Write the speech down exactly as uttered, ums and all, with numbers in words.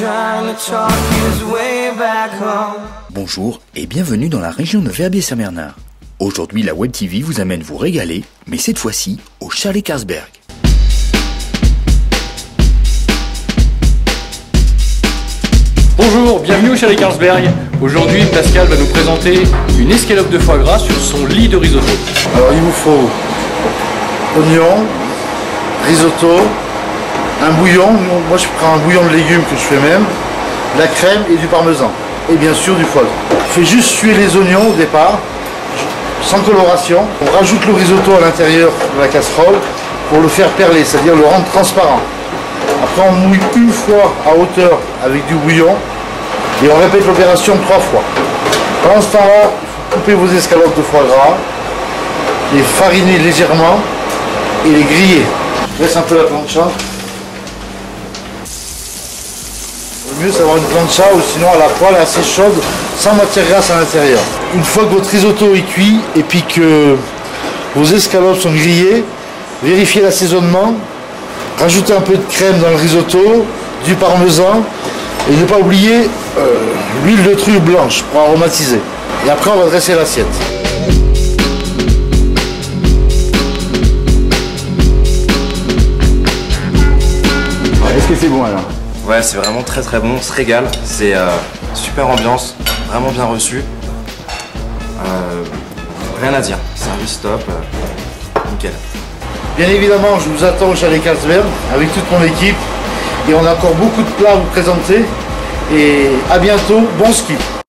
Bonjour et bienvenue dans la région de Verbier-Saint-Bernard. Aujourd'hui, la Web T V vous amène vous régaler, mais cette fois-ci au Chalet Carlsberg. Bonjour, bienvenue au Chalet Carlsberg. Aujourd'hui, Pascal va nous présenter une escalope de foie gras sur son lit de risotto. Alors il vous faut oignon, risotto, un bouillon. Moi je prends un bouillon de légumes que je fais même, de la crème et du parmesan. Et bien sûr du foie gras. Je fais juste suer les oignons au départ, sans coloration. On rajoute le risotto à l'intérieur de la casserole pour le faire perler, c'est-à-dire le rendre transparent. Après on mouille une fois à hauteur avec du bouillon et on répète l'opération trois fois. Pendant ce temps-là, il faut couper vos escalopes de foie gras, les fariner légèrement et les griller. Je laisse un peu la plancha. Le mieux c'est d'avoir une plancha ou sinon à la poêle assez chaude, sans matière grasse à l'intérieur. Une fois que votre risotto est cuit et puis que vos escalopes sont grillées, vérifiez l'assaisonnement. Rajoutez un peu de crème dans le risotto, du parmesan et ne pas oublier euh, l'huile de truffe blanche pour aromatiser. Et après on va dresser l'assiette. Est-ce que c'est bon alors? Ouais, c'est vraiment très très bon, on se régale, c'est euh, super ambiance, vraiment bien reçu. Euh, rien à dire, service top, euh, nickel. Bien évidemment, je vous attends au Chalet Carlsberg avec toute mon équipe et on a encore beaucoup de plats à vous présenter et à bientôt, bon ski.